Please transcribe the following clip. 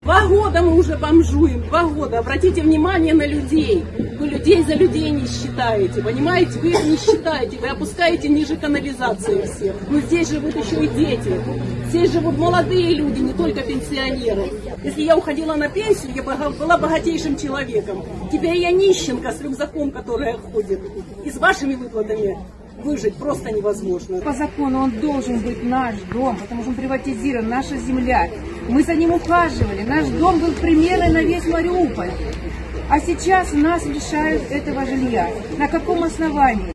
2 года мы уже бомжуем, 2 года. Обратите внимание на людей. Вы людей за людей не считаете, понимаете? Вы их не считаете, вы опускаете ниже канализации всех. Но здесь живут еще и дети. Здесь живут молодые люди, не только пенсионеры. Если я уходила на пенсию, я была богатейшим человеком. Теперь я нищенка с рюкзаком, которая ходит. И с вашими выплатами выжить просто невозможно. По закону он должен быть наш дом, потому что он приватизирован, наша земля. Мы за ним ухаживали, наш дом был примером на весь Мариуполь. А сейчас нас лишают этого жилья. На каком основании?